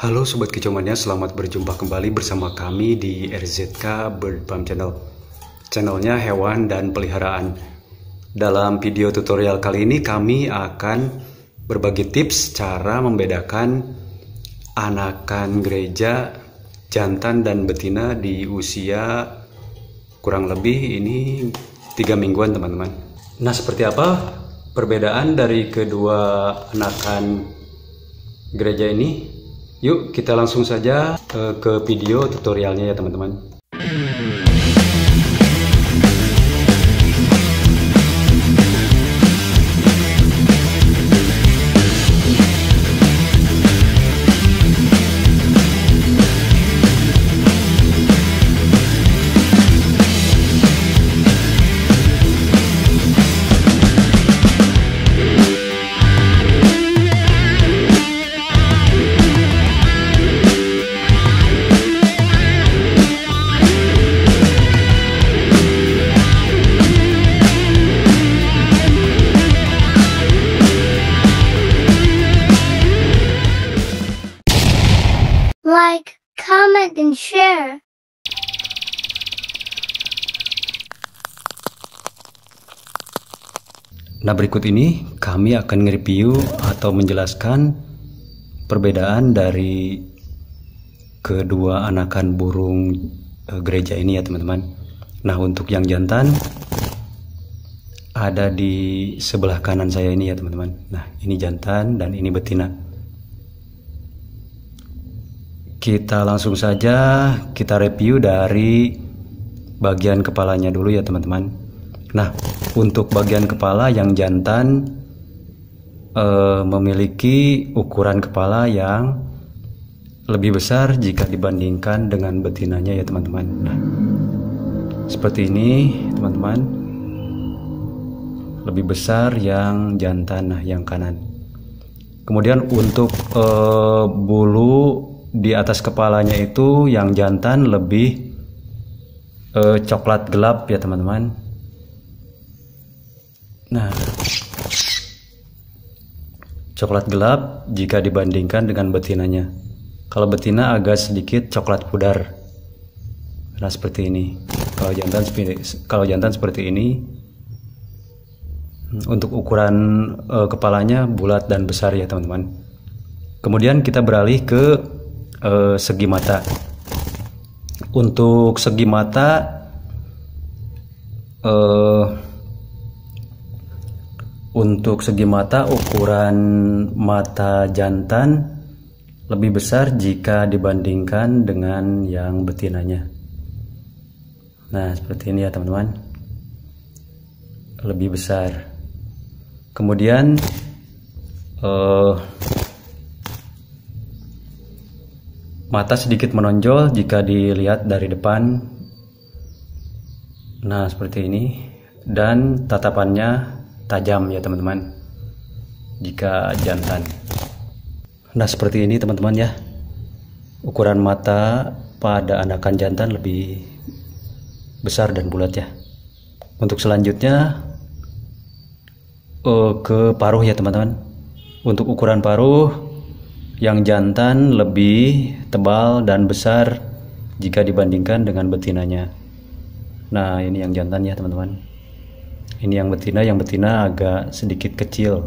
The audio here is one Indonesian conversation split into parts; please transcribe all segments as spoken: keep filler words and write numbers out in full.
Halo Sobat Kicauannya, selamat berjumpa kembali bersama kami di R Z K Bird Farm Channel. Channelnya hewan dan peliharaan. Dalam video tutorial kali ini kami akan berbagi tips cara membedakan anakan gereja jantan dan betina di usia kurang lebih ini tiga mingguan teman-teman. Nah, seperti apa perbedaan dari kedua anakan gereja ini? Yuk kita langsung saja uh, ke video tutorialnya ya teman-teman. Like, comment, and share. Nah, berikut ini kami akan nge-review atau menjelaskan perbedaan dari kedua anakan burung e, gereja ini ya teman-teman. Nah, untuk yang jantan ada di sebelah kanan saya ini ya teman-teman. Nah, ini jantan dan ini betina. Kita langsung saja kita review dari bagian kepalanya dulu ya teman-teman. Nah, untuk bagian kepala yang jantan e, memiliki ukuran kepala yang lebih besar jika dibandingkan dengan betinanya ya teman-teman. Nah, seperti ini teman-teman, lebih besar yang jantan, nah yang kanan. Kemudian untuk e, bulu di atas kepalanya itu yang jantan lebih e, coklat gelap ya teman-teman. Nah, coklat gelap jika dibandingkan dengan betinanya. Kalau betina agak sedikit coklat pudar. Nah, seperti ini. Kalau jantan seperti kalau jantan seperti ini. Untuk ukuran e, kepalanya bulat dan besar ya teman-teman. Kemudian kita beralih ke Uh, segi mata. Untuk segi mata uh, untuk segi mata ukuran mata jantan lebih besar jika dibandingkan dengan yang betinanya. Nah, seperti ini ya teman-teman, lebih besar. Kemudian uh, mata sedikit menonjol jika dilihat dari depan. Nah, seperti ini. Dan tatapannya tajam ya teman-teman jika jantan. Nah, seperti ini teman-teman ya. Ukuran mata pada anakan jantan lebih besar dan bulat ya. Untuk selanjutnya uh, ke paruh ya teman-teman. Untuk ukuran paruh yang jantan lebih tebal dan besar jika dibandingkan dengan betinanya. Nah, ini yang jantan ya teman-teman. Ini yang betina, yang betina agak sedikit kecil.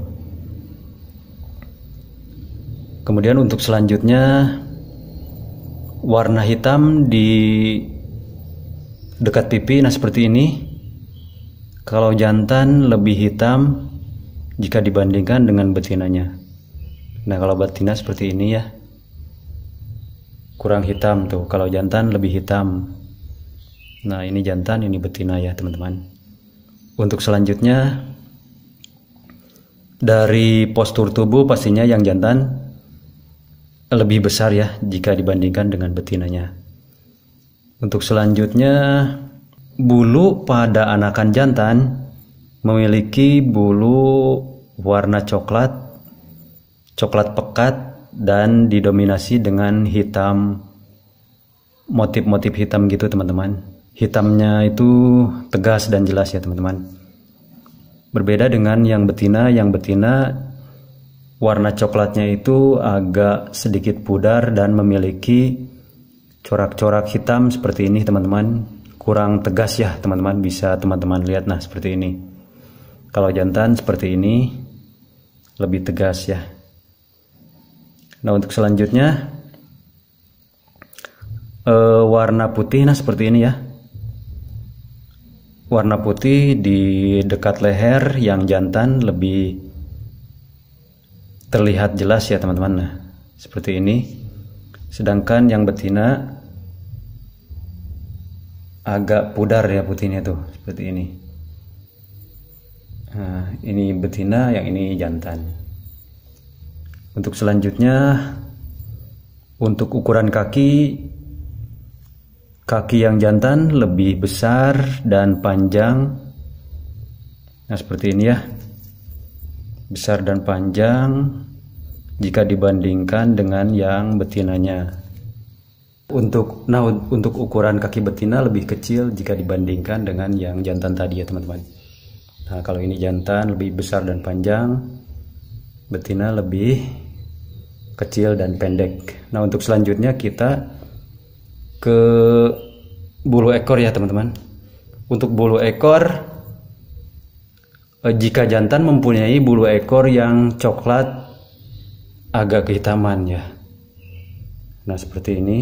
Kemudian untuk selanjutnya warna hitam di dekat pipi, nah seperti ini. Kalau jantan lebih hitam jika dibandingkan dengan betinanya. Nah, kalau betina seperti ini ya, kurang hitam tuh. Kalau jantan lebih hitam. Nah, ini jantan, ini betina ya teman-teman. Untuk selanjutnya dari postur tubuh pastinya yang jantan lebih besar ya jika dibandingkan dengan betinanya. Untuk selanjutnya bulu pada anakan jantan memiliki bulu warna coklat coklat pekat dan didominasi dengan hitam, motif-motif hitam gitu teman-teman. Hitamnya itu tegas dan jelas ya teman-teman. Berbeda dengan yang betina, yang betina warna coklatnya itu agak sedikit pudar dan memiliki corak-corak hitam seperti ini teman-teman. Kurang tegas ya teman-teman, bisa teman-teman lihat nah seperti ini. Kalau jantan seperti ini lebih tegas ya. Nah untuk selanjutnya eh, warna putih nah seperti ini ya. Warna putih di dekat leher yang jantan lebih terlihat jelas ya teman-teman. Nah seperti ini. Sedangkan yang betina agak pudar ya putihnya tuh seperti ini. Nah, ini betina, yang ini jantan. Untuk selanjutnya, untuk ukuran kaki, kaki yang jantan lebih besar dan panjang. Nah, seperti ini ya. Besar dan panjang jika dibandingkan dengan yang betinanya. Untuk nah untuk ukuran kaki betina lebih kecil jika dibandingkan dengan yang jantan tadi ya teman-teman. Nah, kalau ini jantan lebih besar dan panjang, betina lebih kecil dan pendek. Nah, untuk selanjutnya kita ke bulu ekor ya teman-teman. Untuk bulu ekor, eh, jika jantan mempunyai bulu ekor yang coklat agak kehitaman ya. Nah, seperti ini.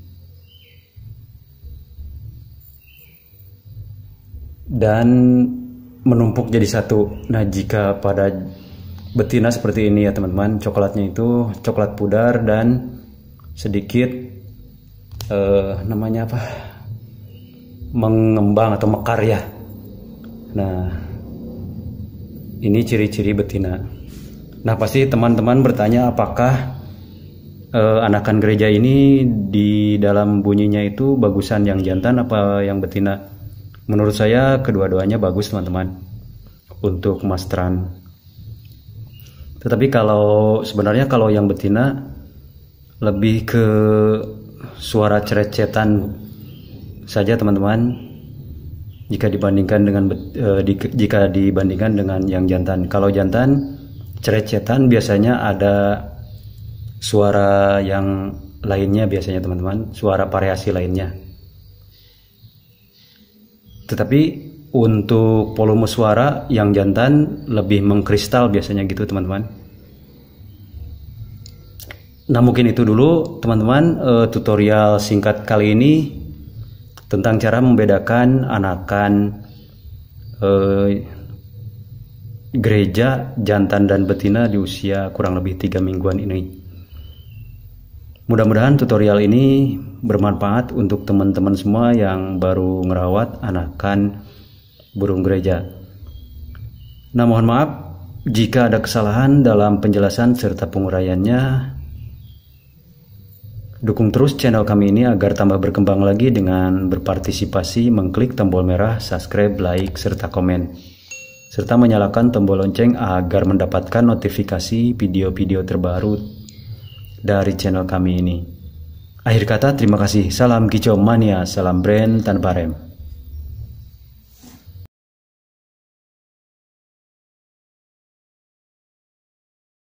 Dan menumpuk jadi satu. Nah, jika pada betina seperti ini ya teman-teman, coklatnya itu coklat pudar dan sedikit eh, namanya apa, mengembang atau mekar ya. Nah ini ciri-ciri betina. Nah pasti teman-teman bertanya apakah eh, anakan gereja ini di dalam bunyinya itu bagusan yang jantan apa yang betina? Menurut saya kedua-duanya bagus teman-teman untuk mastran. Tetapi kalau sebenarnya kalau yang betina lebih ke suara cerecetan saja teman-teman jika dibandingkan dengan eh, di, jika dibandingkan dengan yang jantan. Kalau jantan cerecetan biasanya ada suara yang lainnya biasanya teman-teman, suara variasi lainnya. Tetapi untuk volume suara yang jantan lebih mengkristal biasanya gitu teman-teman. Nah mungkin itu dulu teman-teman uh, tutorial singkat kali ini tentang cara membedakan anakan uh, gereja jantan dan betina di usia kurang lebih tiga mingguan ini. Mudah-mudahan tutorial ini bermanfaat untuk teman-teman semua yang baru ngerawat anakan burung gereja. Nah mohon maaf jika ada kesalahan dalam penjelasan serta penguraiannya. Dukung terus channel kami ini agar tambah berkembang lagi dengan berpartisipasi mengklik tombol merah subscribe, like, serta komen. Serta menyalakan tombol lonceng agar mendapatkan notifikasi video-video terbaru dari channel kami ini. Akhir kata terima kasih. Salam kicau mania, salam brand tanpa rem.